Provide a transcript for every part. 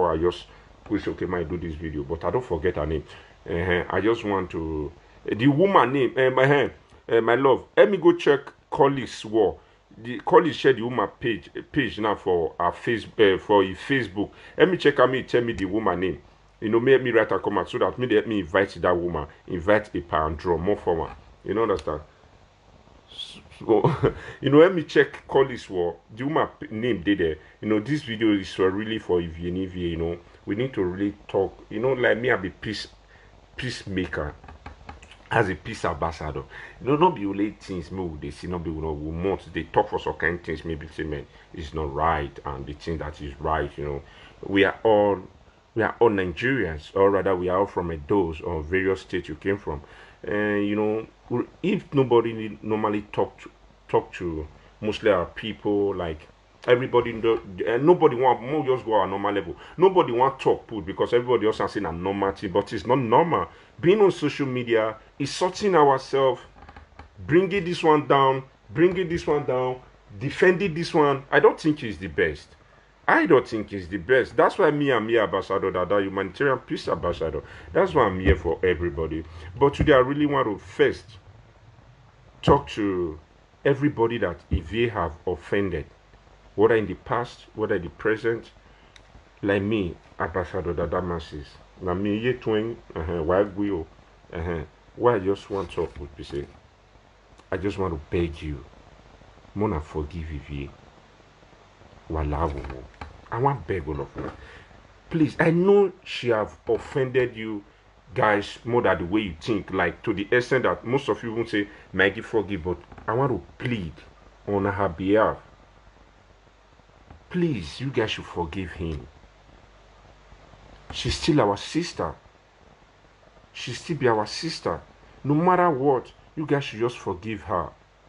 I just wish, okay, might do this video, but I don't forget her name. I just want to the woman name. My love. Let me go check Collins War. The Collins shared the woman page now for our Facebook. Let me check. Me tell me the woman name. You know, make me write a comment so that me let me invite that woman, invite a pound draw more for her. You know, understand? So, you know, let me check Collins War. The woman name did there. You know, this video is really for Evie. You know, we need to really talk. You know, like me, I be peacemaker, as a peace ambassador. You know, not be only things me they see, not be we want they talk for some kind of things. Maybe say, man, it's not right, and the thing that is right. You know, we are all Nigerians, or rather, we are all from a those or various states you came from. And you know, if nobody normally talk to mostly our people, like everybody, nobody want more just go our normal level. Nobody want talk put because everybody else has seen a normal thing, but it's not normal. Being on social media is sorting ourselves, bringing this one down, defending this one. I don't think it's the best. I don't think it's the best. That's why I'm here, Ambassador Dada, humanitarian peace ambassador. That's why I'm here for everybody. But today I really want to first talk to everybody that if they have offended, whether in the past, whether in the present, like me, Ambassador Dada Masses. Now me ye twin, why we why I just want to talk with people. I just want to beg you, Mona forgive you. I want beg all of you. Please, I know she have offended you guys more than the way you think, like to the extent that most of you won't say Maggie forgive, but I want to plead on her behalf. Please, you guys should forgive him. She's still our sister. She still be our sister. No matter what, you guys should just forgive her.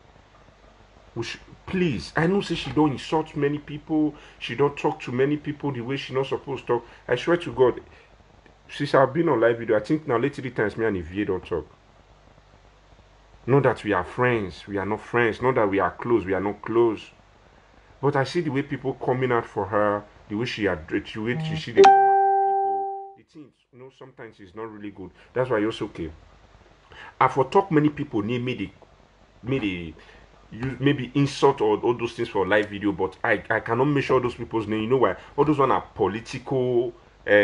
Please, I know say she don't insult many people, she don't talk to many people the way she not supposed to talk. I swear to God, since I've been on live video, I think now lately times me and Evie don't talk. Not that we are friends, we are not friends. Not that we are close, we are not close. But I see the way people coming out for her, the way she addressed, the way she see the people, the things, you know, sometimes it's not really good. That's why it's okay. I for talk many people need me the use maybe insult or all those things for live video, but I cannot make sure those people's name. You know why? All those one are political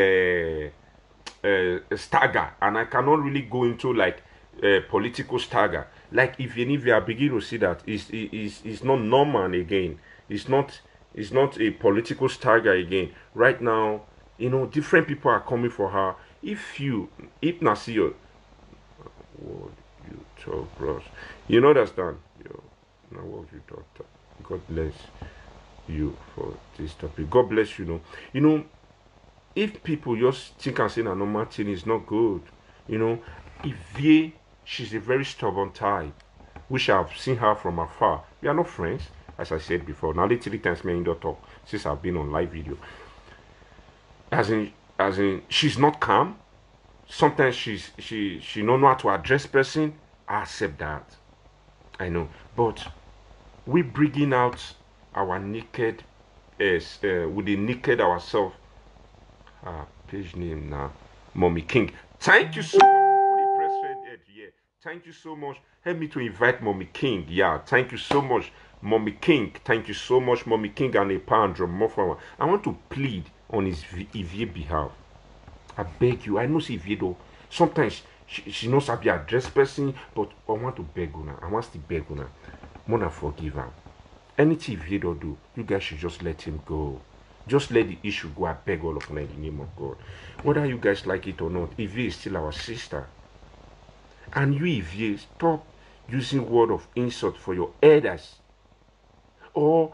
stagger, and I cannot really go into like political stagger. Like if you are beginning to see that it's not normal again. It's not a political stagger again. Right now, you know, different people are coming for her. If Nasir, what you talk, bros, you know understand. Now what you talk. God bless you for this topic. God bless you. You know, if people just think and say a normal thing is not good, you know, if she's a very stubborn type, which I've seen her from afar. We are not friends, as I said before. Now, literally times me in the talk since I've been on live video. As in, she's not calm. Sometimes she don't know how to address person. I accept that. I know, but we bringing out our naked with the naked ourselves. Page name now, Mommy King. Thank you so much. Thank you so much. Help me to invite Mommy King. Yeah, thank you so much, Mommy King. Thank you so much, Mommy King and a pound more for. I want to plead on his Evie behalf. I beg you. I know see Evie though. Sometimes she knows how to address person, but I want to beg her. I want to beg her. Mona forgive her. Anything if he don't do, you guys should just let him go. Just let the issue go. I beg all of them in the name of God. Whether you guys like it or not, Evie is still our sister. And you, Evie, stop using word of insult for your elders. Or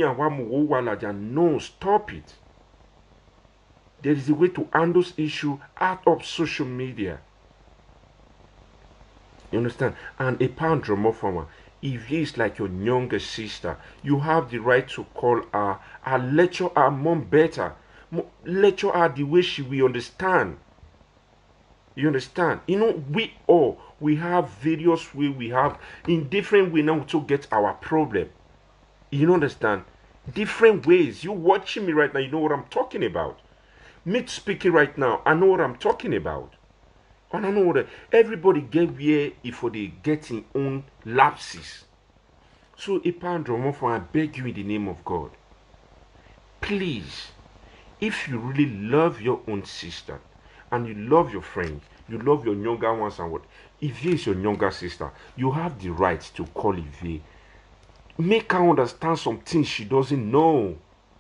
no, stop it. There is a way to handle this issue out of social media. You understand? And a pound drama farmer. If he is like your younger sister, you have the right to call her and lecture her mom better. Lecture her the way she will understand. You understand? You know, we have various ways, we have in different ways now to get our problem. You understand? Different ways. You watching me right now, you know what I'm talking about. Me speaking right now, I know what I'm talking about. And I know what everybody get where if they get in own lapses. So, Ipandromo, I beg you in the name of God, please, if you really love your own sister and you love your friends, you love your younger ones and what, if is your younger sister, you have the right to call Ivy. Make her understand some things she doesn't know.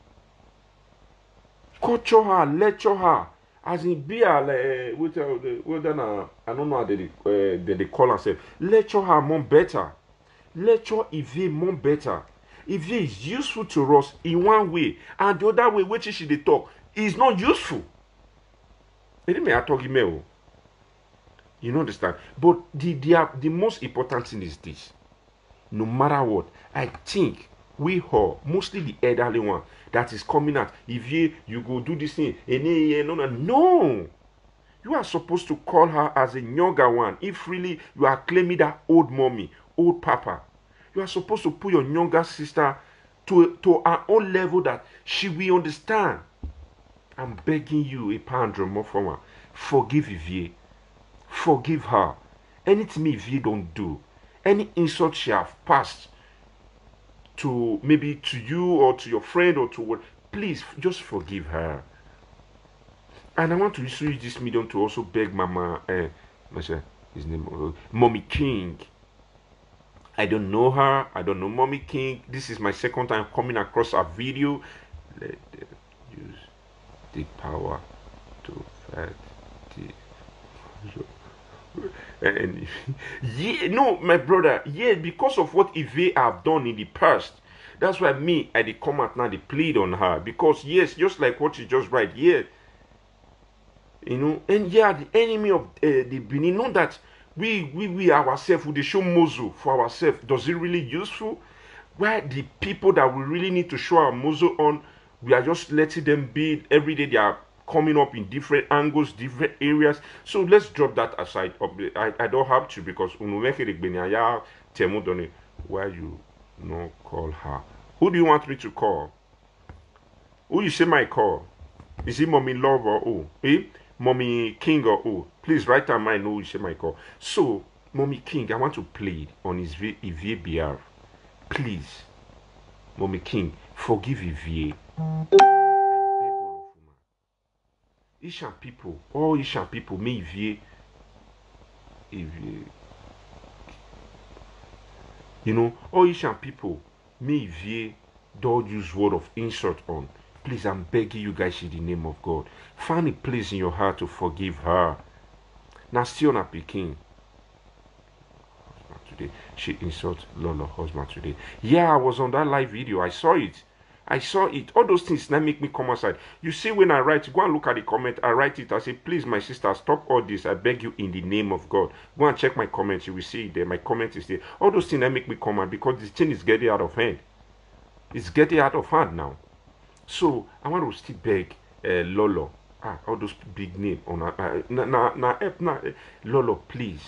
Culture her, lecture her. As in be a I don't know how they call herself. Lecture her more better. Lecture Ivy more better. Ivy is useful to us in one way, and the other way which she they talk is not useful. You know understand? But the most important thing is this. No matter what, I think we all, mostly the elderly one that is coming out, if you go do this thing, no. You are supposed to call her as a younger one. If really you are claiming that old mommy, old papa, you are supposed to put your younger sister to her own level that she will understand. I'm begging you, a pandro former, forgive Ivie. Forgive her. Anything Ivie don't do, any insult she have passed to maybe to you or to your friend or to what, please just forgive her. And I want to use this medium to also beg Mama, his name, Mommy King. I don't know her. I don't know Mommy King. This is my second time coming across a video. Let them use the power to fight the. And yeah, no, my brother, yeah, because of what Ivy have done in the past, that's why me I did come out now, they plead on her, because yes, just like what you just write, yeah, and yeah, the enemy of the Benin, know that we ourselves, we show muzzle for ourselves. Does it really useful? Why the people that we really need to show our muzzle on, we are just letting them be every day. They are coming up in different angles, different areas. So let's drop that aside. I don't have to, because why you no call her? Who do you want me to call? Who you say my call? Is it Mommy Love or who? Mommy King or who? Please write down my know who you say my call. So, Mommy King, I want to plead on his behalf. Please, Mommy King, forgive Ivie. Ishan people, all Ishan people, me Ivie, all Ishan people, me Ivie, don't use word of insult on. Please, I'm begging you guys in the name of God. Find a place in your heart to forgive her. Now, still not Peking. Today, she insulted Lolo husband today. Yeah, I was on that live video. I saw it. All those things now make me come outside. You see, when I write, go and look at the comment. I write it. I say, please, my sister, stop all this. I beg you in the name of God. Go and check my comments. You will see it there. My comment is there. All those things that make me come out, because this thing is getting out of hand. It's getting out of hand now. So I want to still beg Lolo. All those big names on Lolo, please.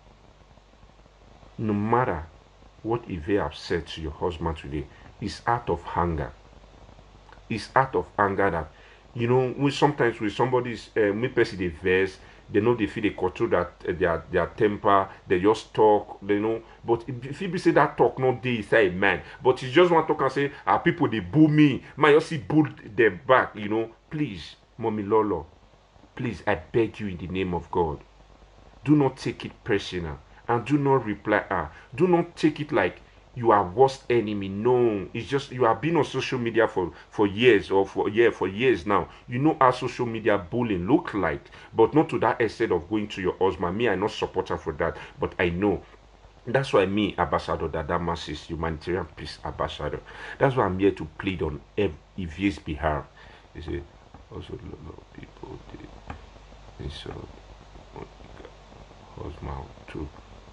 No matter what Ivy have said to your husband today, it's out of anger. It's out of anger that, when sometimes with somebody's me person they verse, they know they feel they control that their temper, they just talk, But if you say that talk not they say man, but you just want to talk and say, people they boo me, man, you see boo them back, Please, Mommy Lolo, please, I beg you in the name of God, do not take it personal, and do not reply her. Do not take it like you are worst enemy. No, it's just you have been on social media for years, or for years now. You know how social media bullying look like, but not to that extent of going to your husband. Me, I not support her for that, but I know. That's why me, Ambassador Dada Masses, humanitarian peace ambassador. That's why I'm here to plead on Ivie's behalf. You see, also a lot of people did insult husband too.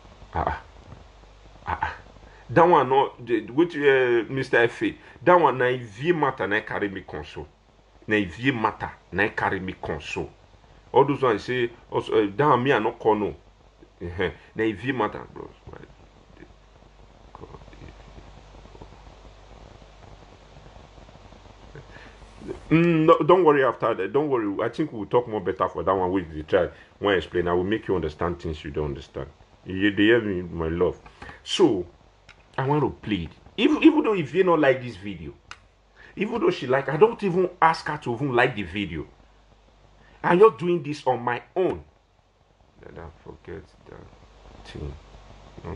That one no with Mr. F. That one na Ivie matter na carry me console. Na Ivie matter na carry me console. All those ones say also that me I not call no. Na Ivie matter, bros. No, don't worry after that. Don't worry. I think we'll talk more better for that one with the child. When I explain, I will make you understand things you don't understand. They hear me, my love. So, I want to plead. Even though if you don't like this video, even though she like, I don't even ask her to even like the video. I'm just doing this on my own. Then I forget that thing. Not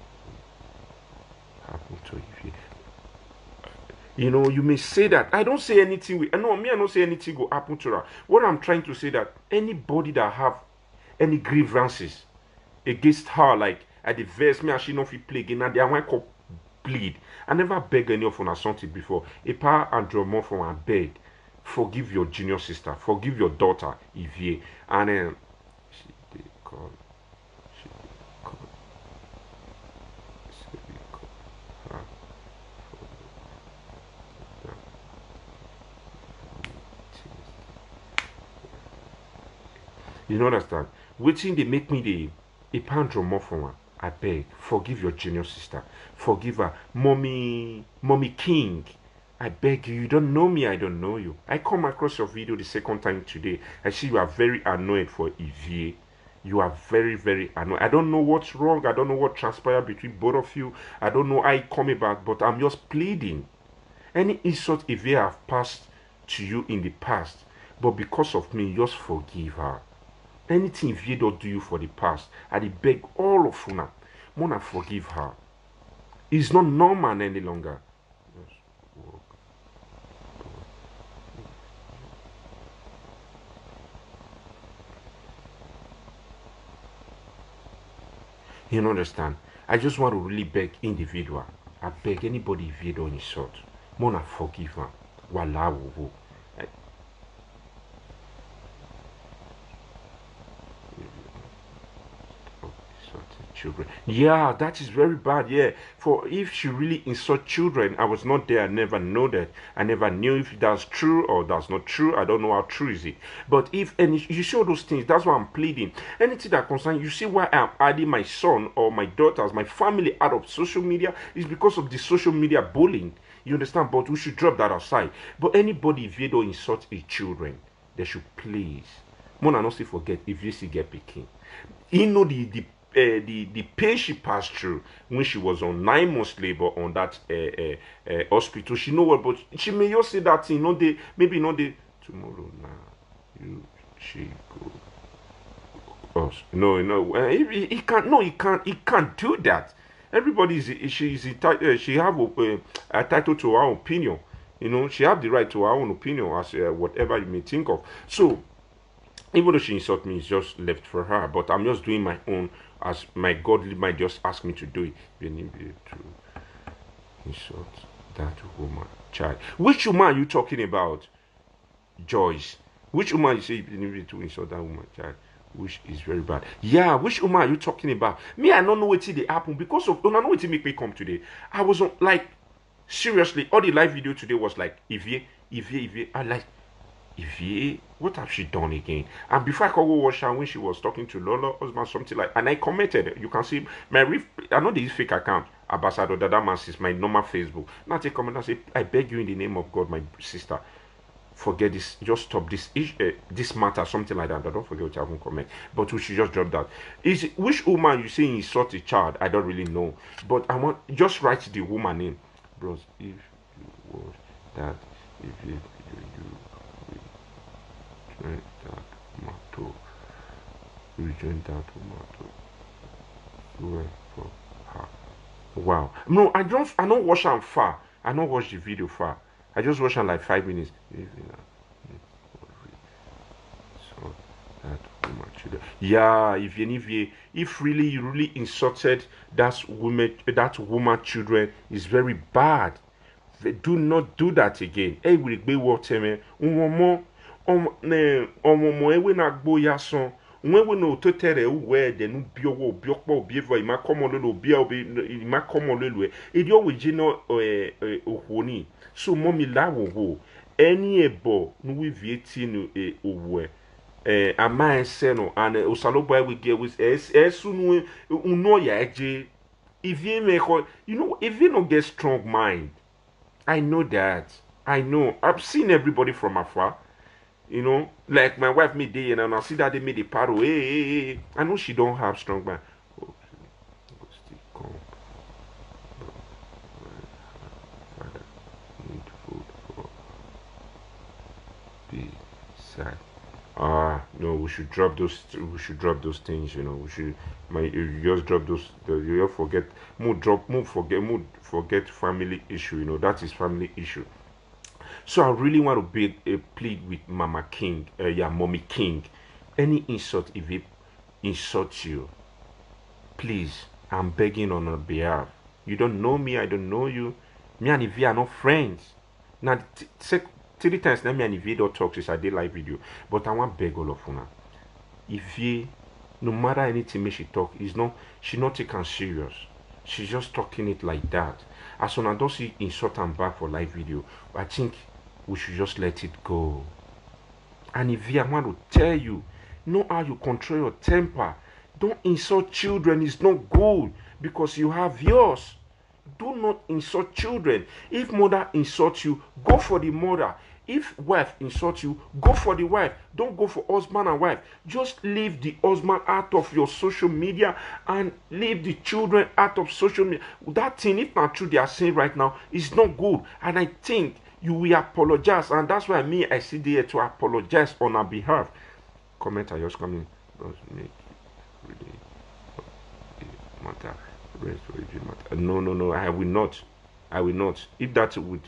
happen to you. You know, you may say that. I don't say anything. I don't say anything will happen to her. What I'm trying to say that anybody that have any grievances against her, like at the verse, me and she not fit play again, and they want to plead. I never beg any of her something before. A pa and drama from her beg. Forgive your junior sister. Forgive your daughter, Ivie. And she did call. She did call. She did call her. You know understand? Waiting they make me the a pound more from her. I beg, forgive your junior sister. Forgive her. Mommy King. I beg you, you don't know me, I don't know you. I come across your video the second time today. I see you are very annoyed for Ivie. You are very, very annoyed. I don't know what's wrong. I don't know what transpired between both of you. I don't know how it come about, but I'm just pleading. Any insult Ivie have passed to you in the past, but because of me, just forgive her. Anything Ivie don't do you for the past, I beg all of you now, Mona forgive her. It's not normal any longer. Just walk. You understand? I just want to really beg individual. I beg anybody if you don't insult. Mona forgive her. Wala wo. Children. Yeah, that is very bad. Yeah, for if she really insult children, I was not there. I never know that. I never knew if that's true or that's not true. I don't know how true is it. But if any, you show those things, that's why I'm pleading. Anything that concerns you, see why I'm adding my son or my daughters, my family out of social media is because of the social media bullying. You understand? But we should drop that aside. But anybody, if you don't insult a children, they should please. Mona not forget if you see get picking. You know the pain she passed through when she was on 9 months labor on that hospital. She know what, but she may just say that thing. No, they maybe not the tomorrow. Now she go. Us. No, he can't. No, he can't. He can't do that. Everybody is she have a title to her opinion. You know, she have the right to her own opinion as whatever you may think of. So even though she insult me, it's just left for her. But I'm just doing my own as my godly mind just asked me to do it. You need to insult that woman, child. Which woman are you talking about, Joyce? Which woman you say you need to insult that woman, child? Which is very bad. Yeah, which woman are you talking about? Me, I don't know what they happen because of. Don't know what make me come today. I was on like seriously. All the live video today was like Ivie. I like. Ivie, what have she done again? And before I could go watch her when she was talking to Lola husband, something like, and I commented. You can see my I know this fake account, Ambassador Dadamas is my normal Facebook. Now take comment and say, I beg you in the name of God, my sister, forget this, just stop this this matter, something like that. Don't forget what you haven't comment. But we should just drop that. Is which woman you say insult a child? I don't really know. But I want just write the woman name. Bros, if you was that, if you that tomato, rejoin that tomato. Well, for her. Wow. No, I don't watch them far. I don't watch the video far. I just watch them like 5 minutes. So that woman children. Yeah, if really you really insulted that woman children is very bad. Do not do that again. Hey, will be what more ọmụmụ ewe na-agbo ya so nwewe na ototere uwe de nu biowo obiokpo obievo ima komololo obia ima komololo edi owe jino ohoni so momi lawo eni ebo nu we vieti nu owe ama ese no and osalobo we get with esu nu uno ya eje if you make you know if you no get strong mind I know that. I know. I've seen everybody from afar. You know, like my wife made day and I see that they made a paro. Hey. I know she don't have strong mind. Oh, still come. Father, need food for beside. No, we should drop those. We should drop those things. You know, we should. You just drop those. You just forget. Forget family issue. You know, that is family issue. So I really want to be a plead with Mama King, Mommy King. Any insult, if it insults you, please, I'm begging on her behalf. You don't know me, I don't know you. Me and Ivy are not friends. Now, 3 times now me and Ivy don't talk since I did live video. But I want beg all of you now. Ivy, no matter anything she talk, she not taken serious. She's just talking it like that. As soon as I don't see insult and back for live video, I think we should just let it go. And if I want to tell you, know how you control your temper. Don't insult children. It's not good because you have yours. Do not insult children. If mother insults you, go for the mother. If wife insults you, go for the wife. Don't go for husband and wife. Just leave the husband out of your social media and leave the children out of social media. That thing, if not true, they are saying right now, is not good. And I think you will apologize. And that's why I sit there to apologize on our behalf. Comment are just coming. Does make really matter. No. I will not. I will not. If that would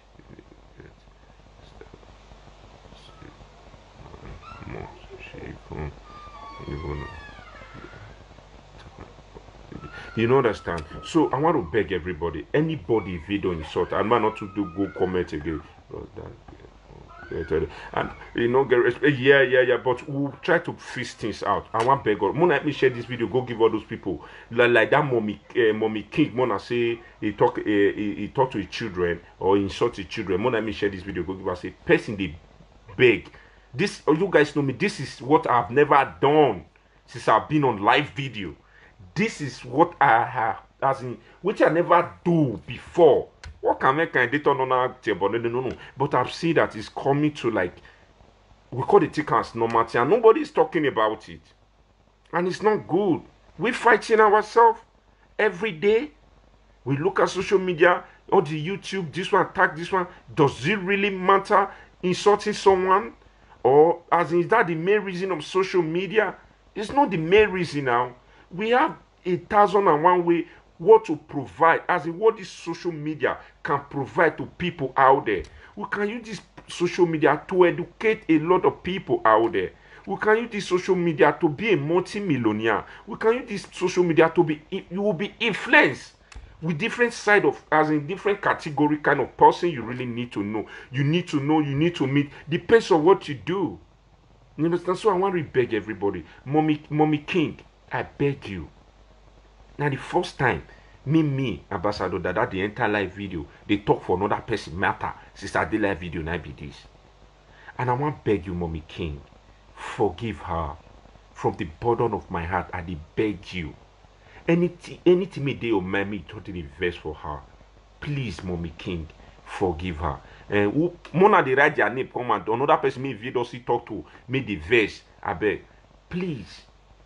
you know, understand? So I want to beg everybody, anybody, if you don't insult, I'm not to do go comment again. And you know, get respect. Yeah. But we'll try to fix things out. I want beg all. Let me share this video. Go give all those people like that mommy King. Mona say he talk to his children or insult his children. Let me share this video. Go give us a person they beg. This, you guys know me. This is what I've never done since I've been on live video. This is what I have, as in, which I never do before. What can make a data no. But I've seen that it's coming to, like, we call it tick as normality, and nobody's talking about it. And it's not good. We're fighting ourselves every day. We look at social media, or the YouTube, this one attack this one. Does it really matter insulting someone? Or as in, is that the main reason of social media? It's not the main reason now. We have 1,001 way what to provide, as in what this social media can provide to people out there. We can use this social media to educate a lot of people out there. We can use this social media to be a multi-millionaire. We can use this social media to be, you will be influenced with different side of, as in different category kind of person you really need to know. You need to know, you need to meet. Depends on what you do. You understand? So I want to beg everybody. Mommy King, I beg you. Now the first time, me, Ambassador Dada, the entire live video, they talk for another person matter since I did live video, now be this. And I want to beg you, Mommy King, forgive her. From the bottom of my heart, I beg you. Anything me day or me totally verse for her. Please, Mommy King, forgive her. And Mona the write their name, come and another person me video see talk to me the verse. I beg, please.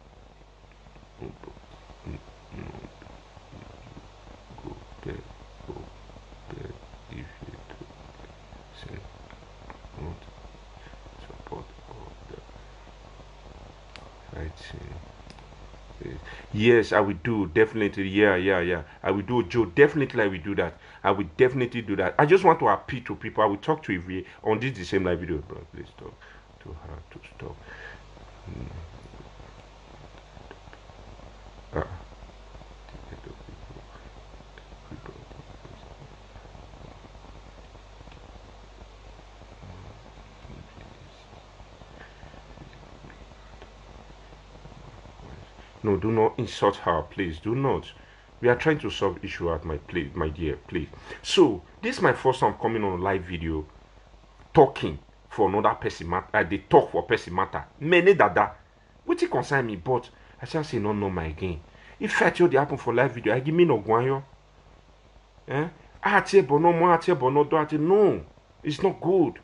Yes, I will do, definitely. Yeah. I will do, Joe. Definitely, I will do that. I will definitely do that. I just want to appeal to people. I will talk to Ivy on this the same live video. Bro, please talk to her to stop. No, do not insult her, please. Do not. We are trying to solve issue at my place, my dear, please. So, this is my first time coming on a live video talking for another person matter. They talk for person matter. Many dada. What it concern me, but I shall say no my again. If I tell the happen for live video, I give me no guanyo. I tell but no more, I tell but no do. No. It's not good.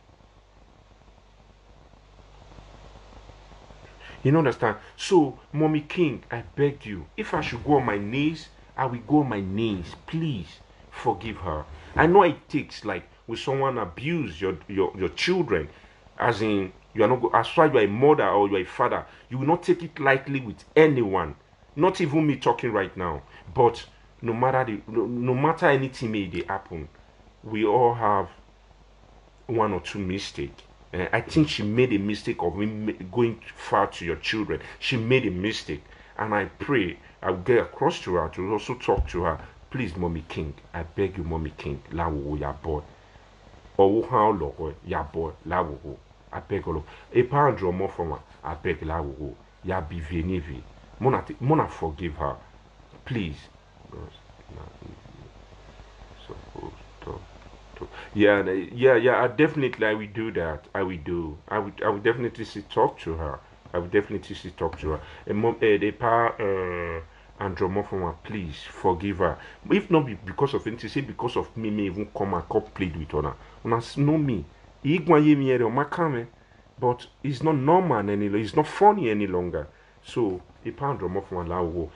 You understand? So, Mommy King, I beg you, if I should go on my knees, I will go on my knees. Please forgive her. I know it takes, like, when someone abuse your children, as in, you are not, as far as you are a mother or you are a father, you will not take it lightly with anyone. Not even me talking right now. But no matter no matter anything may they happen, we all have one or two mistakes. I think she made a mistake of going far to your children. She made a mistake. And I pray I'll get across to her to also talk to her. Please, Mommy King, I beg you, Mommy King, la wo ya boy. Or how lo ya boy, la wo. I beg all of. A pound draw more from her. I beg la wo. Ya be venivi. Mona forgive her. Please. Supposed to. Yeah, I definitely I will do that. I will definitely see talk to her. I will definitely see talk to her. And mom, the power Andromorphoma, please forgive her. If not because of anything, say because of me, may even come and plead with her. Una know me. But it's not normal any longer. It's not funny any longer. So the power Andromorphoma lao.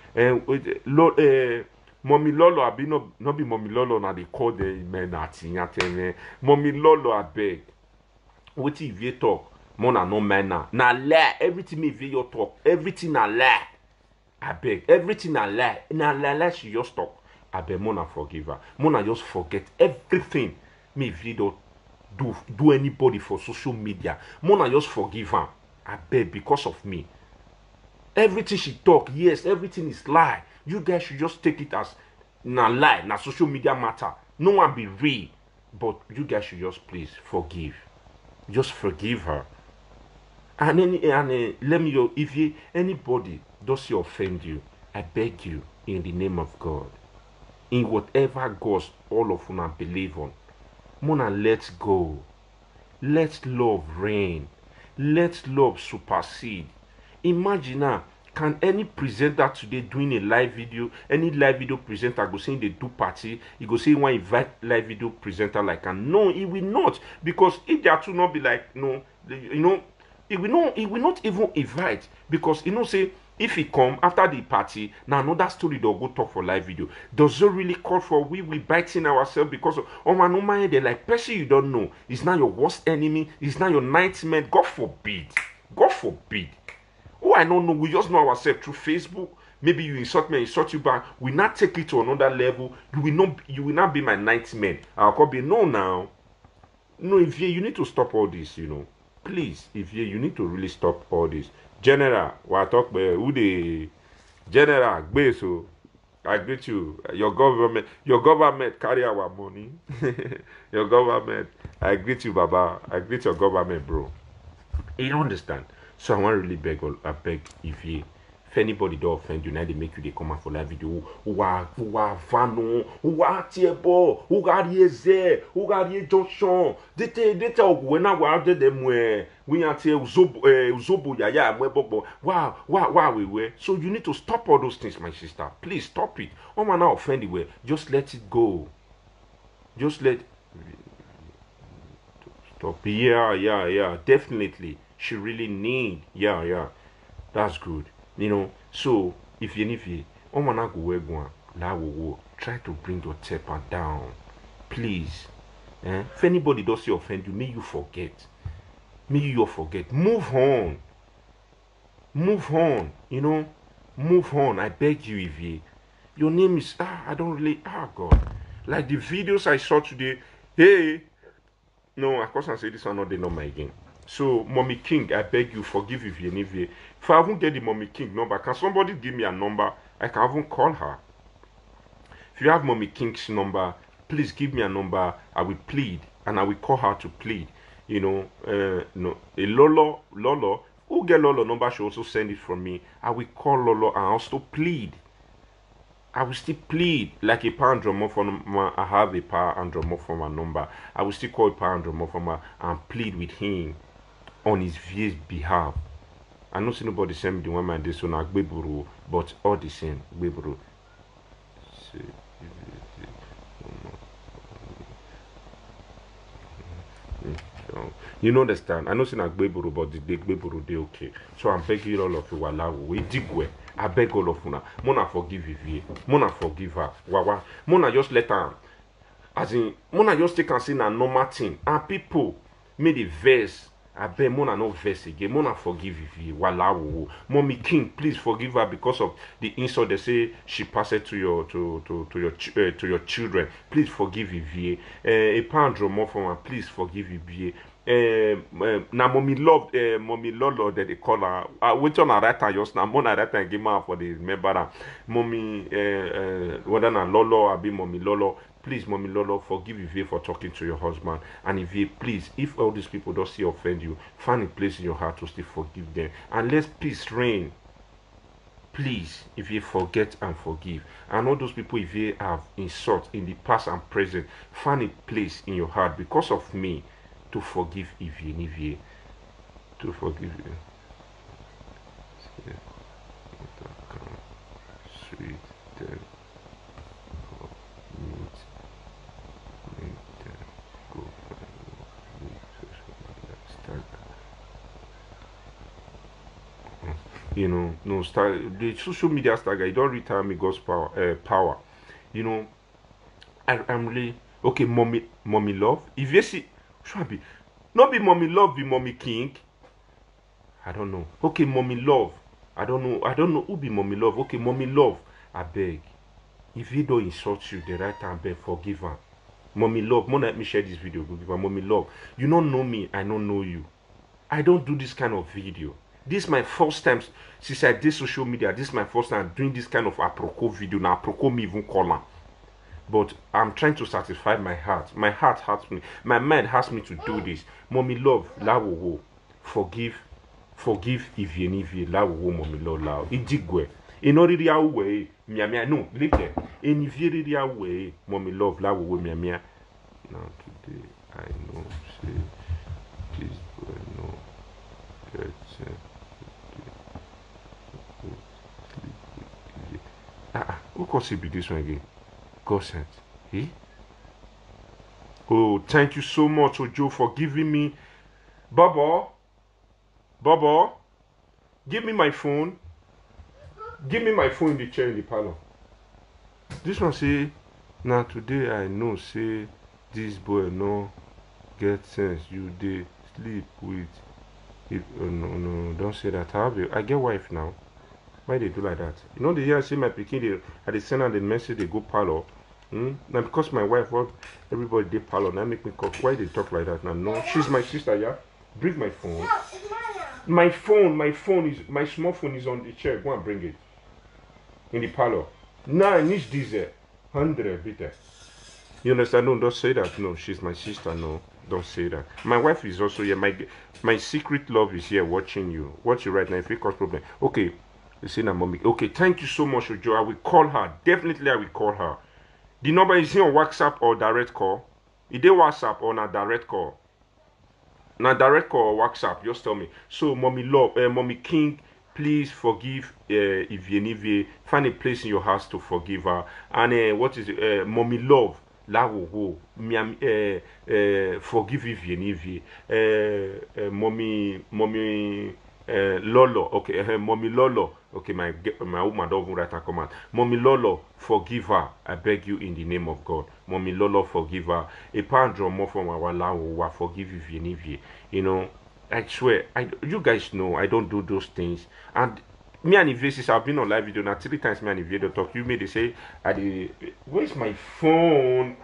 And Mommy Lolo, I be no be Mommy Lolo, now they call the men at Mommy Lolo, I beg. What if you talk? Mona no man na lie. Everything me you talk. Everything na lie. I beg. Everything na lie. Na lie she just talk. I beg Mona forgive her. Mona just forget everything me video do anybody for social media. Mona just forgive her. I beg because of me. Everything she talk, yes, everything is lie. You guys should just take it as na lie, na social media matter. No one be real. But you guys should just please forgive. Just forgive her. And let me know if anybody does offend you, I beg you in the name of God. In whatever gods all of you believe on. Mona, let's go. Let love reign. Let love supersede. Imagine now, can any presenter today doing a live video, any live video presenter go saying they do party, he go say he want invite live video presenter like, and no, he will not, because if they are to not be like, no, you know, he will not even invite, because you know say if he come after the party, now another story they'll go talk for live video. Does it really call for we biting ourselves because of oh man, no man, they're like person you don't know. It's not your worst enemy, it's not your nightmare. God forbid. God forbid. Oh, I don't know. We just know ourselves through Facebook. Maybe you insult me, I insult you back. We not take it to another level. You will not be my nightmare. I'll call be no now. No, if you need to stop all this, you know. Please, if you need to really stop all this. General, what talk about who the General Gbeso, I greet you. Your government carry our money. Your government, I greet you, Baba. I greet your government, bro. You don't understand. So I want to really beg if anybody do offend you, now they make you they come out for live video. Who are Vano, who are Tiebo, who are Yeze, who are Ye Johnson. They tell when I was them where we are Uzobo Yaya Webobo. Wow, we were. So you need to stop all those things, my sister. Please stop it. Oh man, now offend you. Just let it go. Just let stop. Yeah, definitely. She really need, yeah, that's good, you know. So if you try to bring your temper down, please. If anybody does you offend you, may you forget, move on, you know, move on. I beg you, Evie. Your name is I don't really God, like the videos I saw today. Hey, no, of course I say this one not the number again. So, Mommy King, I beg you, forgive If I haven't get the Mommy King number, can somebody give me a number? I can even call her. If you have Mommy King's number, please give me a number. I will plead, and I will call her to plead. You know, no, a Lolo, who get Lolo number should also send it from me. I will call Lolo and also plead. I will still plead like a power andromorphoma. I have a power andromorphoma number. I will still call a power andromorphoma and plead with him on his behalf. I don't see nobody send me the one man this one Gbeburu, but all the same, Gbeburu. You know understand? I know saying Agbeburu, but the Agbeburu they okay. So I'm begging all of you, Walawu, we digwe. I beg all of you now. Mona forgive Vivie. Mona forgive her. Wawa. Mona just let her. As in, Mona just take and say a normal thing. And people made a verse. I beg Mona no verse again. Mona forgive Vivie. Walawu. Mommy King, please forgive her because of the insult they say she passed it to your to your children. Please forgive Vivie. A pound more from her. Please forgive Vivie. Now mommy love mommy lolo that they call her which on a right time just now more right time give her for the member mommy whether na lolo or be mommy lolo, please mommy lolo forgive Ivy for talking to your husband, and Ivy please, if all these people don't see offend you, find a place in your heart to still forgive them and let peace reign. Please, if you forget and forgive, and all those people if you have insult in the past and present, find a place in your heart because of me to forgive Ivy, to forgive you. Sweet, then meet, then go you know, no start the social media stagger. You don't retire me God's power. You know, I'm really okay. Mommy love. If you see, should be not be mommy love, be mommy king. I don't know. Okay, mommy love. I don't know who be mommy love. Okay, mommy love. I beg. If he don't insult you the right time, beg forgive her. Mommy love. Mona let me share this video. Give her mommy love. You don't know me. I don't know you. I don't do this kind of video. This is my first time since I did social media. This is my first time doing this kind of apropos video. Now apropos me even call her. But I'm trying to satisfy my heart. My heart has me. My mind has me to do this. Mommy love, la wo wo. Forgive Ivie, la wo wo mommy love la. Idigwe. Inori ya uwe, mia no, leave there. Eniviri ya uwe, mommy love la wo wo mia. Now today I know say this boy no get who can see be this one again? God sent. He? Oh, thank you so much, Ojo, for giving me. Baba, give me my phone. Give me my phone in the chair in the parlor. This one say, now today I know, say, this boy no get sense. You dey sleep with it. No, don't say that. I get wife now. Why they do like that? You know, they hear say my pikin, they send out the message, they go parlor. Now because my wife work, everybody they parlor. Now make me cook. Why they talk like that? Now no, she's my sister. Yeah, bring my phone. My phone is my small phone is on the chair. Go and bring it in the parlor. Now I need this 100 bitter. You understand? No, don't say that. No, she's my sister. No, don't say that. My wife is also here. My secret love is here watching you. Watch you right now. If it cause problem, okay. You see now, mommy. Okay, thank you so much, Ojo. I will call her. Definitely, I will call her. The number is here on WhatsApp or direct call. Is there WhatsApp or not direct call? Now direct call or WhatsApp. Just tell me. So, mommy love, mommy King, please forgive Ivie. Find a place in your house to forgive her. And what is it? Mommy love. La wo wo. Forgive Ivie. Mommy. Lolo, okay, mommy Lolo, okay, my woman don't even write a command. Mommy Lolo, forgive her, I beg you in the name of God. Mommy Lolo, forgive her. A pound more from our land, forgive Ivie. You know, I swear, you guys know I don't do those things. And me and Ivie, I've been on live video now 3 times. Me and Ivie don't talk. You made they say, where's my phone?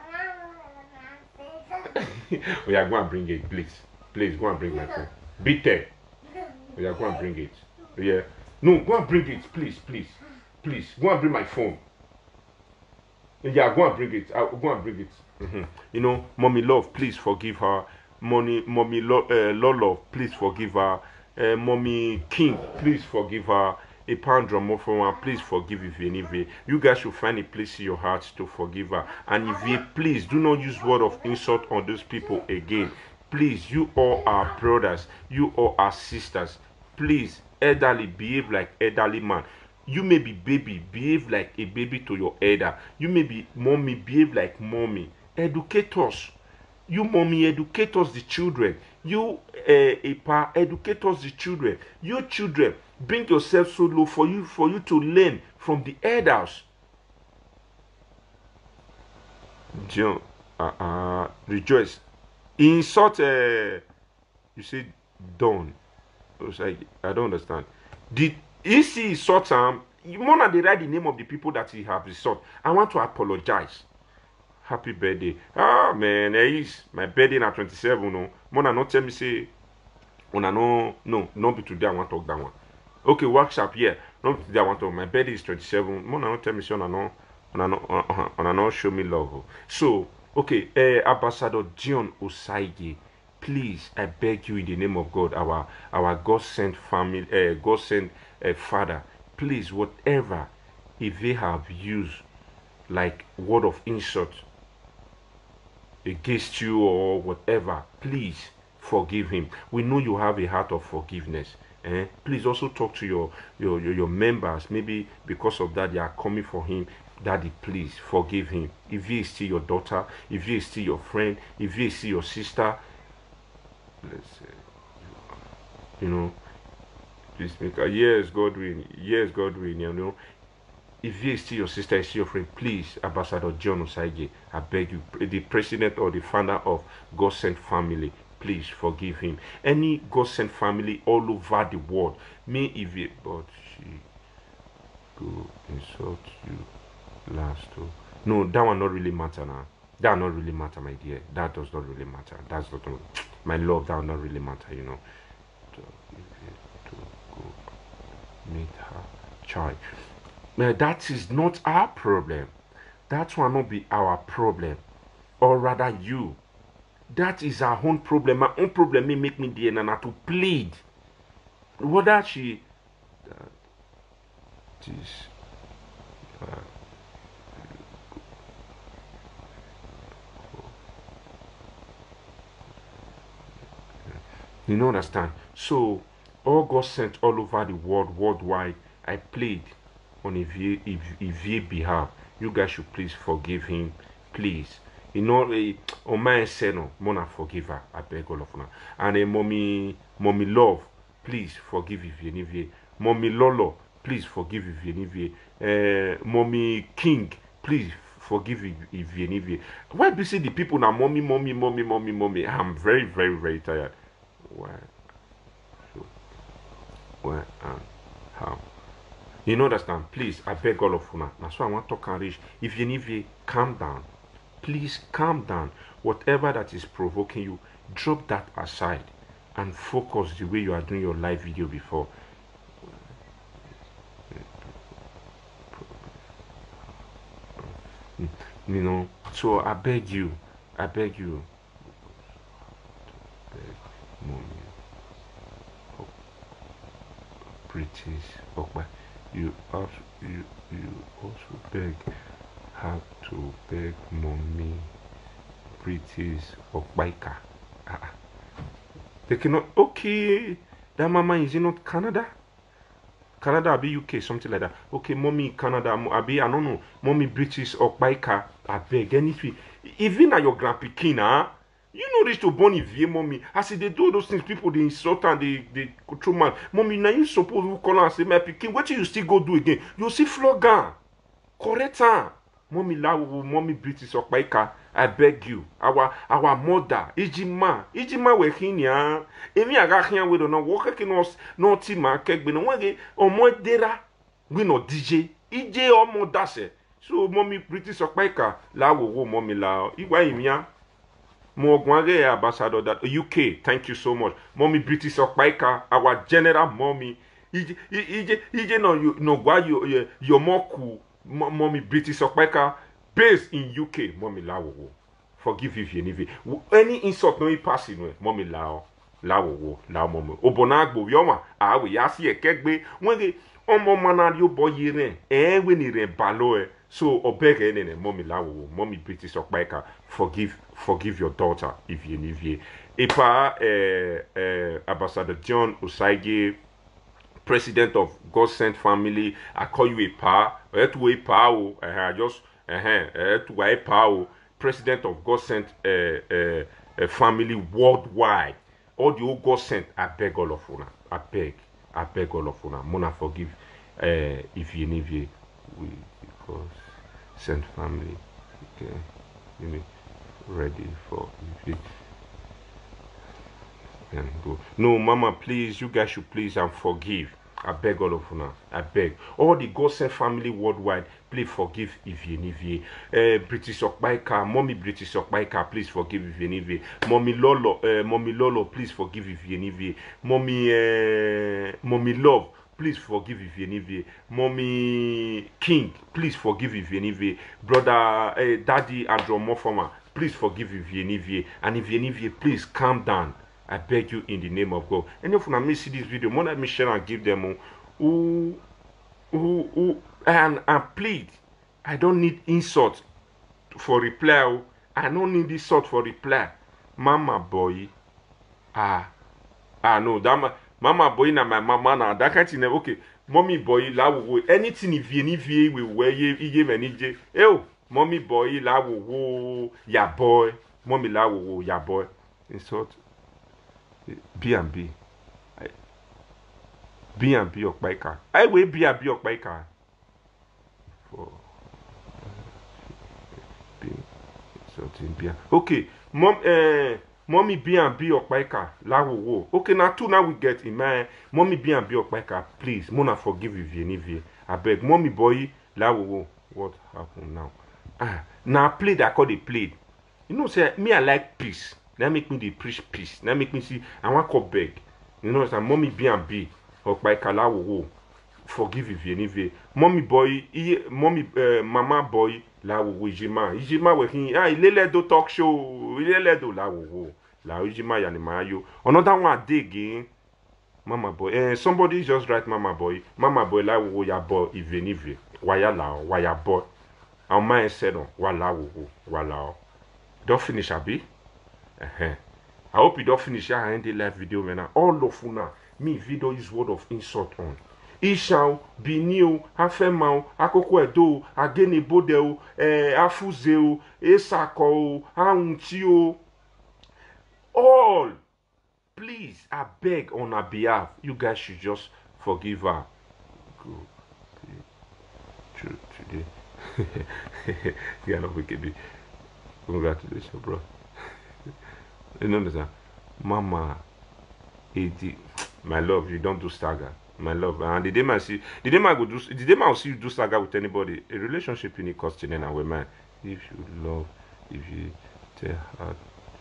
We are going to bring it, please go and bring my phone. Beat there. Yeah, go and bring it. Yeah. No, go and bring it, please. Go and bring my phone. Yeah, go and bring it. I'll go and bring it. You know, mommy love, please forgive her. Mommy Lolo, please forgive her. Mommy King, please forgive her. A pound drama from her, please forgive Ivie. You guys should find a place in your hearts to forgive her. And Ivie, please do not use word of insult on those people again. Please, you all are brothers. You all are sisters. Please, elderly, behave like elderly man. You may be baby, behave like a baby to your elder. You may be mommy, behave like mommy. Educate us. You mommy, educate us, the children. You, educate us the children. You children, bring yourself so low for you to learn from the elders. John, rejoice. He insult, you say, Don. I was like, I don't understand. Did he see insult him? More than they write the name of the people that he have insult. I want to apologize. Happy birthday. Ah, man, is my birthday na 27. No, Mona not tell me say, Mona no, not be today. I want to talk that one. Okay, workshop, yeah. Not today. I want to. My birthday is 27. Mona not tell me say, Ona no show me love. So, okay, Ambassador John Osaige, please, I beg you in the name of God, our God sent family, God sent Father, please, whatever, if they have used like word of insult against you or whatever, please forgive him. We know you have a heart of forgiveness. Please also talk to your members. Maybe because of that they are coming for him. Daddy, please forgive him. If he is still your daughter, if he is still your friend, if he is still your sister, let's say, you know, please make a yes, Godwin, you know. If he is still your sister, is still your friend, please, Ambassador John Osaige, I beg you, the president or the founder of God Sent Family, please forgive him. Any God Sent Family all over the world, may if it, but she go insult you last. Oh. No, that one not really matter now. That not really matter, my dear. That does not really matter. That's not my love. That will not really matter, you know. To go meet her child. That is not our problem. That will not be our problem, or rather you. That is our own problem. My own problem may make me the nana to plead. Whether she that is you know, understand? So all God sent all over the world, worldwide, I plead on Evie behalf. You guys should please forgive him, please. You know, on my say no, Mona forgive her. I beg all of you. And mommy love, please forgive Evie. Mommy Lolo, please forgive Evie. Mommy King, please forgive Evie. Why do you say the people now, mommy? I'm very, very, very tired. Why? So, why and how? You know, understand? Please, I beg all of you now. That's why I want to talk and reach. If you need, calm down. Please calm down. Whatever that is provoking you, drop that aside and focus the way you are doing your live video before. You know, so I beg you, beg mommy, British, okay. You also beg have to beg mommy British or biker. They cannot. Okay, that mama is in not Canada. Canada, be UK, something like that. Okay, mommy Canada, I don't know, mommy British or biker. I beg anything. Even at your grandpikin, you know reach to born if mommy. I say they do those things, people they insult and they control man. Mommy, now you suppose to call and say my pikin, what you still go do again? You see flog correct her. Mommy mommy British or biker. I beg you, our mother, Ijima we hinya. Emi aga hinya we don't know what can us no team kek be no we omo dera we no DJ. Ije omo dase. So mommy British or biker la wo mommy la. Iwa imia. Mogwage ambassador that UK, thank you so much. Mommy British or biker, our general mommy. Ije no why you're more cool. Mommy British or biker. Based in UK, mommy lao. Forgive if you need any insult no pass in mommy lao mommy. Obonagbo yoma we yasi e kegbe when the omo manadio boy yeren when he balo so obeg ene mommy lao mommy British okbaika forgive your daughter if you need Ipa Ambassador John Osaige, president of God Sent Family. I call you a pa I just president of God Sent Family worldwide. all the old God sent, I beg all of una. I beg all of una. Mona forgive if you need we because sent family. Okay, you ready for if you can go. No, Mama, please, you guys should please and forgive. I beg all of you now. I beg. All the God sent family worldwide, please forgive if you need. British Okbaika, Mommy British Okbaika, please forgive if you need. Mommy Lolo, please forgive if you need. Mommy Love, please forgive if you need. Mommy King, please forgive if you need. Brother Daddy Andrew Mofoma, please forgive if you need. And if you need, please calm down. I beg you in the name of God. And if you see this video, more let me share and give them who and plead. I don't need insult for reply. I don't need insult for reply. Mama boy. No, that mama boy na my mama na that kind of okay. Mommy boy la wo anything if you we wear ye manage. Oh, mommy boy la wo ya boy. Mommy la wo ya boy. Insult. B&B Okbaika. I will B&B Okbaika for something B. Okay, mommy B&B Okbaika. La wo. Okay, now two now we get in my mommy B&B Okbaika. Please, Mona forgive if you need. I beg, mommy boy. La wo. What happened now? Now play that call they played. You know, say me I like peace. That make me the preach peace. That make me see I want to beg. You know, it's mommy B&B or by Kalawo. Forgive if you need. Mommy boy, mama boy, la wo Ijima. Ijima working. Ilele do talk show. Ilele do la wo. La Ijima yani mayo. Another one day again. Mama boy. Somebody just write mama boy. Mama boy la wo ya boy if waya la waya boy. Our mind said on wala wo wala. Don't finish abi. I hope you don't finish your end the live video, man. All of you now, me video use word of insult on. Ishao, Binio, Afemao, Akoko Edo, Agene Bodeo, Afuzeo, Esako, Aunchio. All, please, I beg on her behalf, you guys should just forgive her. Go today. Yeah, no, we can be. Congratulations, bro. You know understand? Mama 80. My love, you don't do stagger. My love. And the day I see I'll see you do stagger with anybody, a relationship in the costing and with man. If you love, if you tell her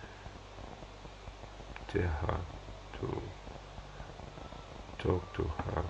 to talk to her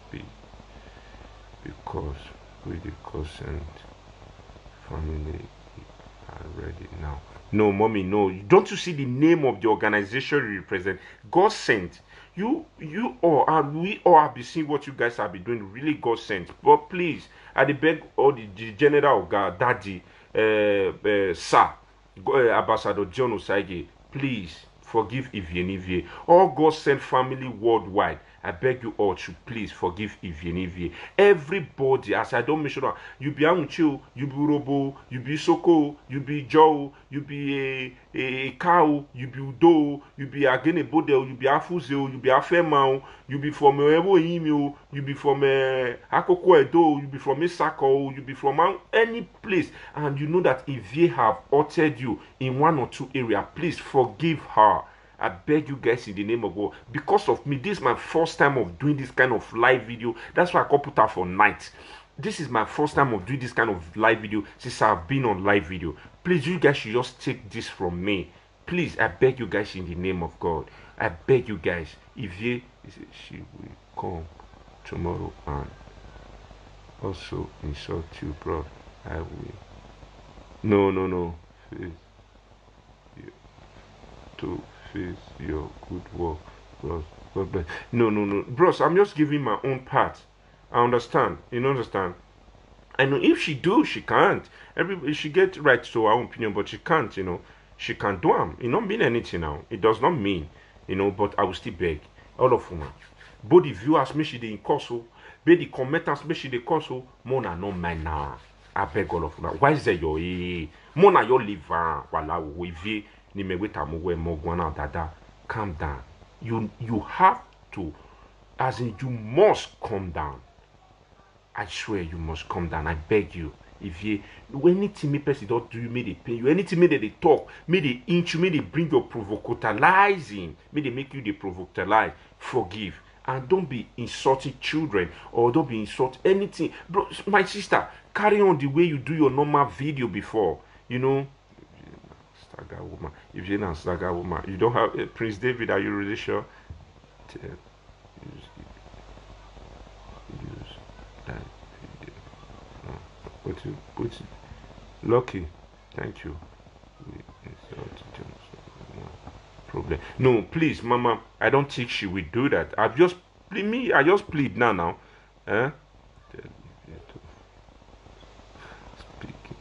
because with the consent family are ready now. No, mommy, no. Don't you see the name of the organization you represent? God sent. You all, and we all have been seeing what you guys have been doing. Really God sent. But please, I beg all the general of God, Daddy, Sir, Ambassador John Osaige, please forgive Ivie. All God sent family worldwide. I beg you all to please forgive Ivie. Everybody, as I don't mention, you be Ancho, you be Robo, you be Soko, you be Joe, you be a cow, you be Udo, you be Agene Bodel, you be Afuzeo, you be Afemao, you be from Ewo Imo, you be from Akoko Edo, you be from Isako, you be from any place, and you know that Ivie have uttered you in one or two areas, please forgive her. I beg you guys in the name of God. Because of me, this is my first time of doing this kind of live video. That's why I got put out for night. This is my first time of doing this kind of live video since I've been on live video. Please, you guys should just take this from me. Please, I beg you guys in the name of God. I beg you guys. If she will come tomorrow and also insult you, bro, I will. No. To face your good work, bros. God bless. No, bros. I'm just giving my own part. I understand. You understand? I know if she do, she can't. She get right to her own opinion, but she can't. You know, she can't do them. It don't mean anything now. It does not mean, you know. But I will still beg all of them. Both the viewers, me she dey in course, be the commenters, me she dey course. Mona no mind now. I beg all of them. Why is that your Mona your liver? Wala we ni me weta mo we mo gwana dada. Calm down. You have to, as in you must calm down. I swear you must calm down. I beg you. If you anything me person don't do, you may they pay you. Anything may they talk, may they inch you, may they bring your provocatalizing, may they make you the provocatalize. Forgive. And don't be insulting children or don't be insult anything. Bro, my sister, carry on the way you do your normal video before. You know, Stagger woman. If you're not Stagger woman, you don't have Prince David, are you really sure? Use that video. Put it. Lucky. Thank you. Problem. No, please, Mama. I don't think she will do that. I just plead now. Eh? Speaking.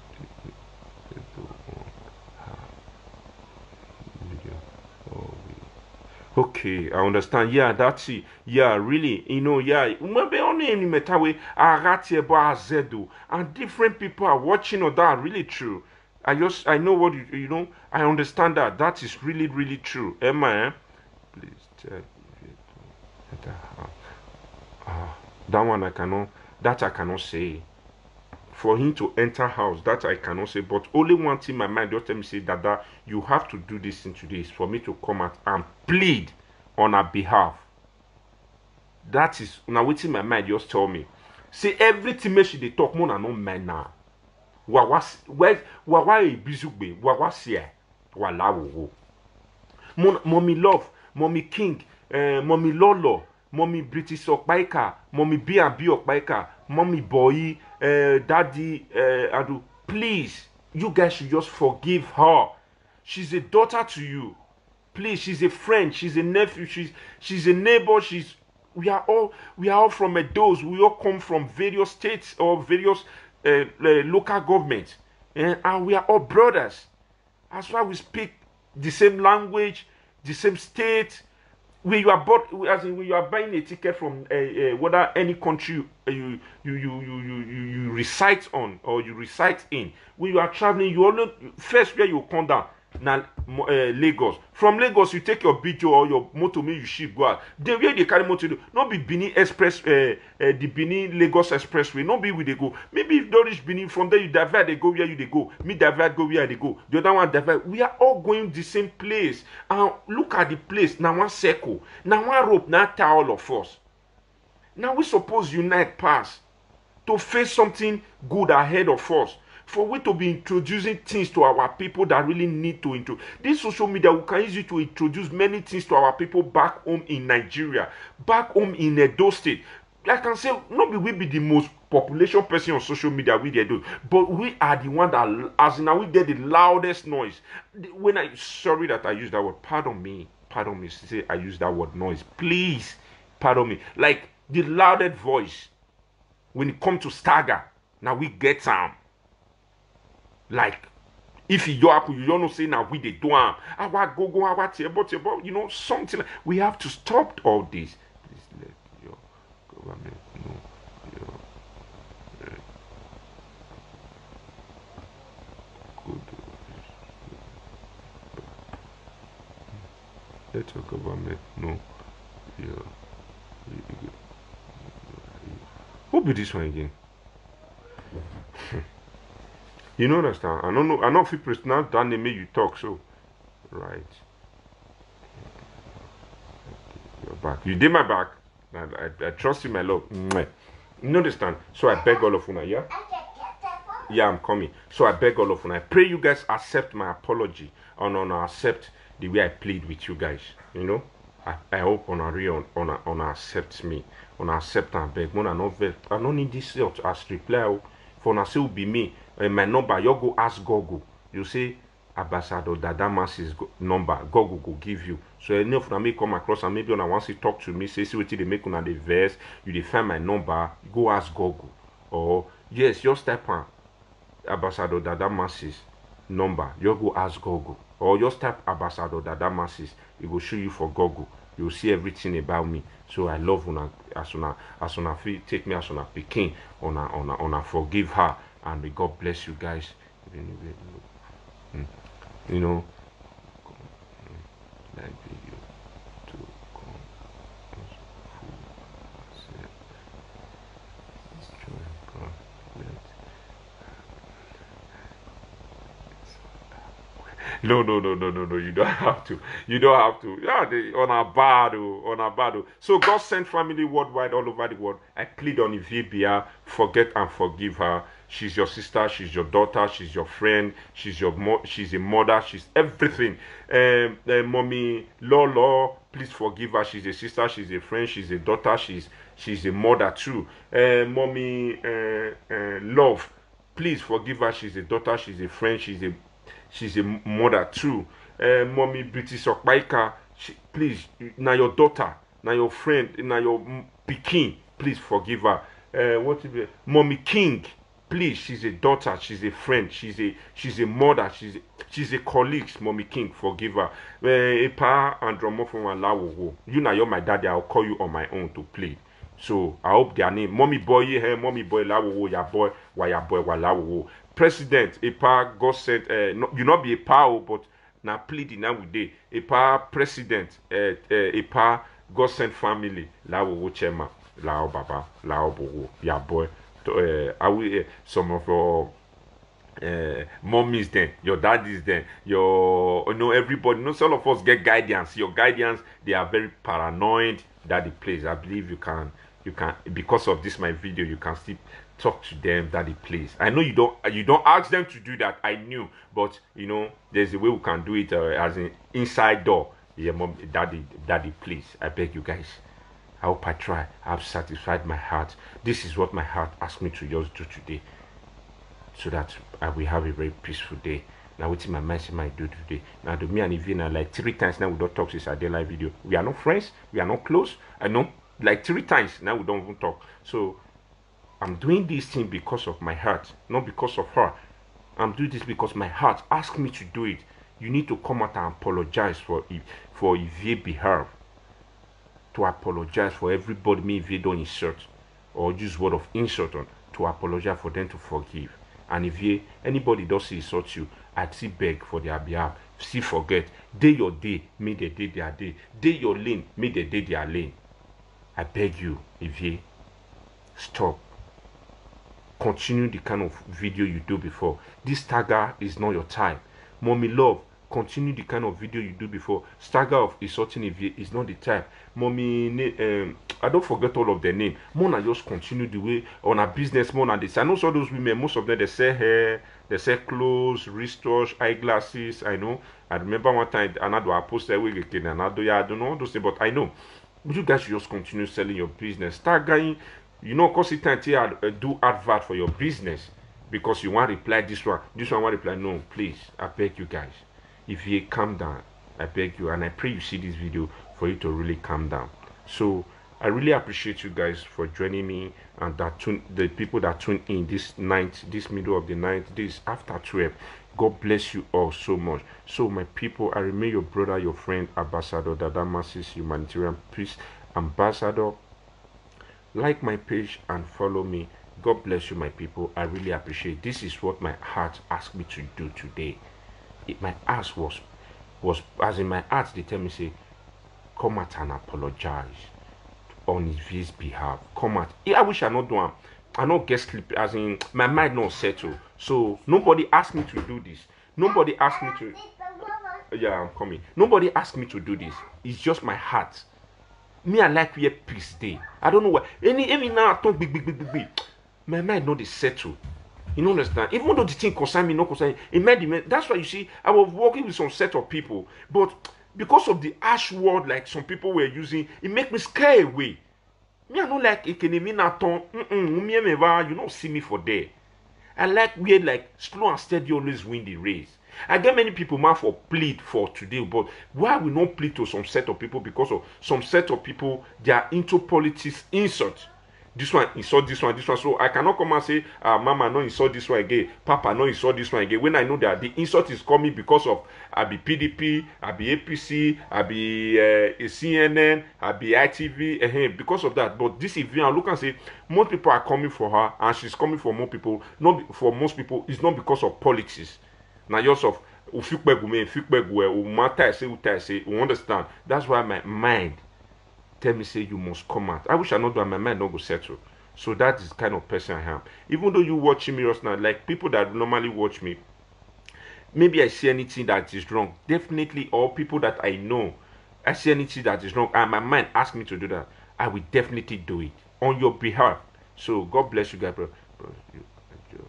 Okay, I understand. Yeah, that's it. Yeah, really. You know, yeah. Maybe only in Metawe, Zedu, and different people are watching on that. Really true. I know what you know. I understand that. That is really, really true. Emma, eh? Please check if you that one I cannot say. For him to enter house, that I cannot say. But only one thing in my mind just tell me say that you have to do this thing today is for me to come out and plead on her behalf. That is now waiting my mind just tell me. Say everything make she dey talk more than no man now. Wawa ebizugbe wawa sia wala wo. Mommy love, mommy king, mommy lolo, mommy British Okpaika, mommy B&B Okpaika, mommy boy, daddy Adu. Please, you guys should just forgive her. She's a daughter to you. Please, she's a friend, she's a nephew, she's a neighbor, we are all from those. We all come from various states or various local governments, and we are all brothers. That's why we speak the same language, the same state. When you are buying a ticket from whether any country you reside on or you reside in, when you are traveling, you only first where you come down. Now Lagos. From Lagos, you take your video or your motor, me you ship go out. Then where they carry motor, not be Benin Express, the Benin Lagos Expressway. Not be where they go. Maybe if don't reach Benin, from there you divert, they go where you they go. Me divert, go where they go. The other one divert. We are all going the same place. And look at the place. Now one circle. Now one rope. Now tie all of us. Now we suppose unite pass to face something good ahead of us. For we to be introducing things to our people that really need to introduce. This social media, we can use it to introduce many things to our people back home in Nigeria, back home in Edo State. I can say, not we be the most population person on social media with Edo, but we are the one that, as in now, we get the loudest noise. Sorry that I use that word. Pardon me, say I use that word noise. Please, pardon me. Like the loudest voice when it comes to stagger. Now we get some. Like, if you happen, you don't know say now we they do our go our table, you know, something. We have to stop all this. Please let your government know your good. Let your government know your. Who be this one again? You know understand? I don't know. I know if you pronounce that name you talk so. Right. You're back. You did my back. I trust you, my love. You understand? So I beg all of you, yeah? Yeah, I'm coming. So I beg all of you. I pray you guys accept my apology and accept the way I played with you guys. You know? I hope on accept me. On accept and beg. I don't need this as reply. For now, say will be me. My number, you go ask Google. You say Ambassador Dada Masses number. Google go give you. So any of them may come across and maybe on once you talk to me, say see what they make on the verse, you find my number, go ask Google. Or yes, just type on Ambassador Dada Masses number. You go ask Google. Or just type Ambassador Dada Masses. It will show you for Google. You'll see everything about me. So I love una as una feel take me as una picking, ona forgive her, and may God bless you guys. You know, like video to No. You don't have to. You don't have to. Yeah, on a bad, on a bad. So God sent family worldwide, all over the world. I plead on Ivy, forget and forgive her. She's your sister. She's your daughter. She's your friend. She's a mother. She's everything. Mommy Lolo, please forgive her. She's a sister. She's a friend. She's a daughter. She's a mother too. Mommy Love, please forgive her. She's a daughter. She's a friend. She's a mother too. Mommy British Okpaika, please, now your daughter, now your friend, now your pikin, please forgive her. What is it? Mommy King, please, she's a daughter, she's a friend, she's a mother, she's a colleague. Mommy King, forgive her. Epa and Dromofon Lawo, you now you're my daddy. I'll call you on my own to plead. So I hope their name, Mommy Boy, here, Mommy Boy Lawo, ya boy, wa ya boy, wa Lawo. President, Epa, God sent, you not be a power, but now pleading now with day. Epa, President, Epa, God sent family, Lawo Chema, Lao Baba, Lao Bogo, ya boy. I will some of your mommies then, your daddies then, everybody, some of us get guidance. Your guidance, they are very paranoid that the place. I believe you can, because of this my video, you can still talk to them that the place. I know you don't ask them to do that. I knew, but there's a way we can do it as an inside door. Yeah, mom, daddy, please. I beg you guys. I hope I try. I've satisfied my heart. This is what my heart asked me to just do today, so that I will have a very peaceful day. Now, what's my mind might do today? Now, me and Ivina, like 3 times now we don't talk since I did live video. We are not friends. We are not close. I know, like 3 times now we don't even talk. So I'm doing this thing because of my heart, not because of her. I'm doing this because my heart asked me to do it. You need to come out and apologize for Ivy behalf. To apologize for everybody me Ivy don't insult or use word of insult on. To apologize for them to forgive. And if anybody does insult you, I'd still beg for their behalf. Still forget. Day your day, me they day their day. Day your lane, me they day their lane. I beg you, Ivy, stop. Continue the kind of video you do before. This stagger is not your time. Mommy Love, continue the kind of video you do before. Stagger of insulting Ivy is not the time. Mommy, I don't forget all of their name. Mona just continue the way on a business. Mona, this. I know some of those women, most of them, they sell hair, they sell clothes, wristwatch, eyeglasses. I know. I remember one time, another posted wig again, another, I don't know those things, but I know. But you guys should just continue selling your business. Start going, constantly do advert for your business because you want to reply this one want to reply. No, please, I beg you guys. If you calm down, I beg you, and I pray you see this video for you to really calm down. So I really appreciate you guys for joining me, and the people that tune in this night, this middle of the night, this after 12. God bless you all so much. So my people, I remain your brother, your friend, Ambassador Dada Masses, Humanitarian Peace Ambassador. Like my page and follow me. God bless you, my people. I really appreciate it. This is what my heart asked me to do today. My ask was as in my heart, they tell me, say, come out and apologize on his behalf. Come out. I wish I not do. I not get sleep, as in my mind not settle. So nobody asked me to do this. Nobody asked me to. Yeah, I'm coming. Nobody asked me to do this. It's just my heart. Me, I like we peace day. I don't know why. Any now I talk big. My mind not is settle. You understand? Even though the thing concern me, not concern me. That's why you see, I was working with some set of people, but because of the harsh word like some people were using, it make me scare away. Me, I don't like it. You don't see me for there. I like weird, like slow and steady always win the race. I get many people man for plead for today, but why we not plead to some set of people? Because of some set of people, they are into politics insult. This one insult this one. So I cannot come and say, Mama, no insult this one again. Papa, no insult this one again. When I know that the insult is coming because of I be PDP, I be APC, I be CNN, I be ITV, because of that. But this event, I look and say, most people are coming for her, and she's coming for more people. Not for most people, it's not because of politics. Now yourself, we understand. That's why my mind tell me say you must come out. I wish I not do, and my mind not go settle. So that is the kind of person I am. Even though you watching me just now, like people that normally watch me, maybe I see anything that is wrong, definitely, or people that I know, I see anything that is wrong, and my mind asks me to do that, I will definitely do it on your behalf. So God bless you guys, bro. You just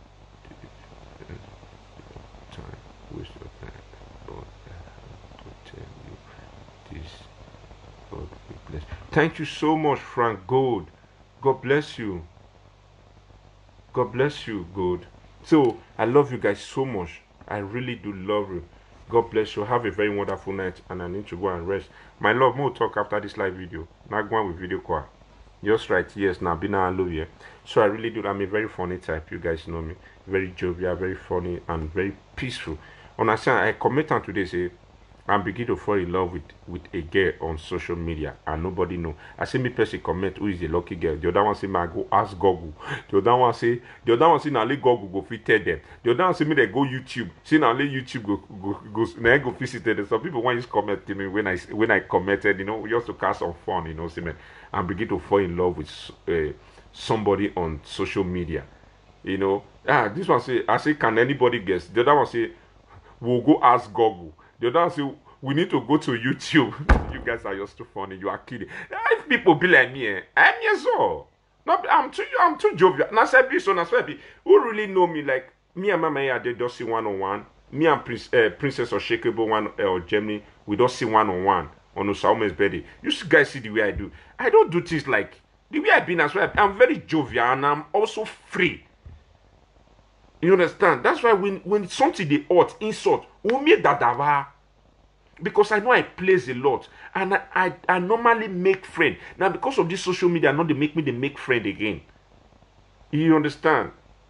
time, waste your time, but I have to tell you this. God will bless. Thank you so much, Frank Gold. God bless you. God bless you, Gold. So I love you guys so much. I really do love you. God bless you. Have a very wonderful night, and I need to go and rest. My love, more talk after this live video. Now go on with video call. Just right, yes, now be now I love you. So I really do. I'm a very funny type. You guys know me. Very jovial, very funny, and very peaceful. Understand? I comment on today say and begin to fall in love with a girl on social media and nobody know. I see me person comment who is the lucky girl. The other one say me I go ask Google. The other one say now let Google go fit tell them. The other one say me they go YouTube. Say now let YouTube go now go visit them. Some people want to comment to me when I commented, you know, just to cast some fun, you know, see me and begin to fall in love with somebody on social media. You know, this one say I say can anybody guess? The other one say we'll go ask Google. The other one say we need to go to YouTube. You guys are just too funny. You are kidding. If people be like me, I'm yes so. No, I'm too jovial. Now say be so. Now say who really know me like me and Mama here they just see one-on-one. Me and Princess Unshakable one or Germany we don't see one-on-one on Osaume's birthday. You guys see the way I do. I don't do things like the way I've been as well. I'm very jovial and I'm also free. You understand? That's why when something they ought insult, we make that because I know I plays a lot and I normally make friend. Now because of this social media, now they make friend again. You understand?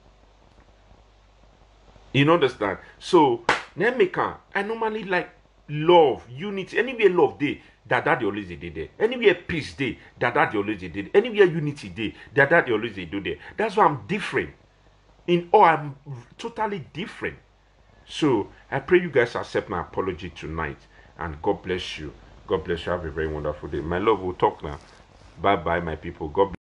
You understand? So I normally like love, unity. Anywhere love day, that they always did there. Anywhere peace day, that they always did. Anywhere unity day, that they always do there. That's why I'm different. In all, I'm totally different. So I pray you guys accept my apology tonight. And God bless you. God bless you. Have a very wonderful day. My love, we'll talk now. Bye bye, my people. God bless.